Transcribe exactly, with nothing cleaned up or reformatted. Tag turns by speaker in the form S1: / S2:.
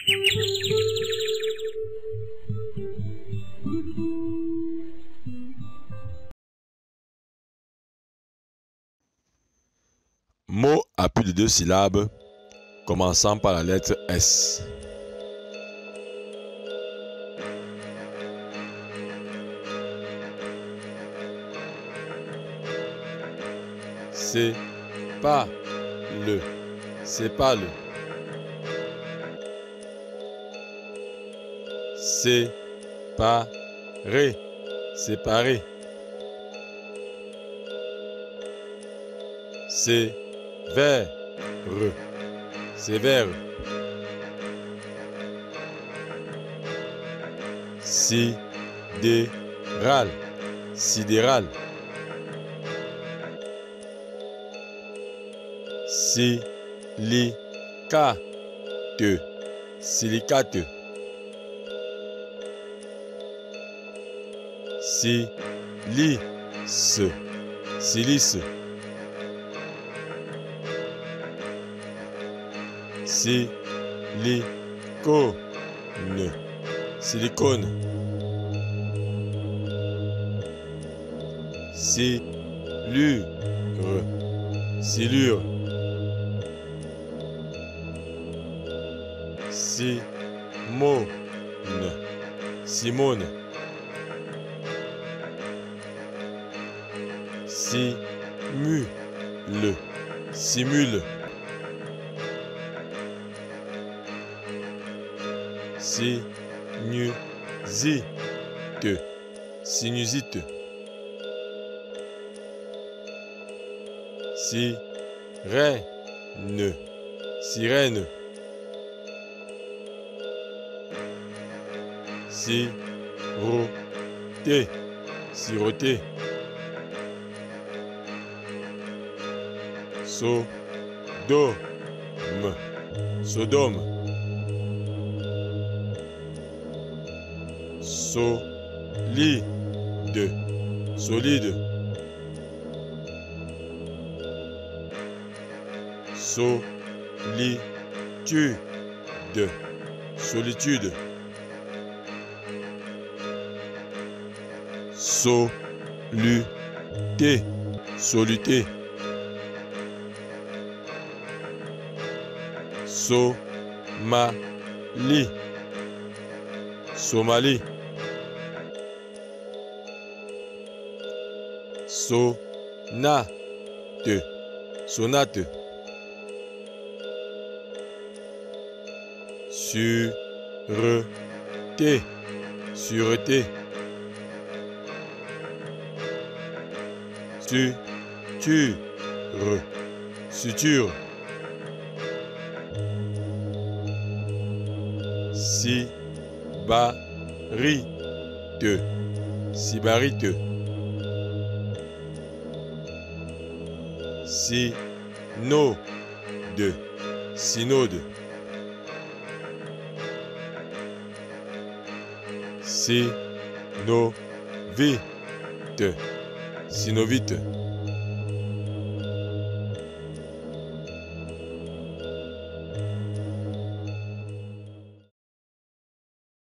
S1: Mot à plus de deux syllabes, commençant par la lettre S. C'est pas le, c'est pas le. C'est pas ré, séparé. C'est vers, sévère. Sidéral, sidéral. Silicate, silicate. Silice, silice. Silicone, silicone. Silure, silure. Simone, Simone. Simule, simule. Sinusite, sinusite. Sirène, sirène. Siroté, siroté. Sodome, sodome. Solide, solide. Solitude, solitude. Soluté, soluté. Somalie, Somalie. Sonate, sonate. Sûreté, sûreté. Suture, suture. Sybarite, sybarite. Synode, synode. Synovite, synovite.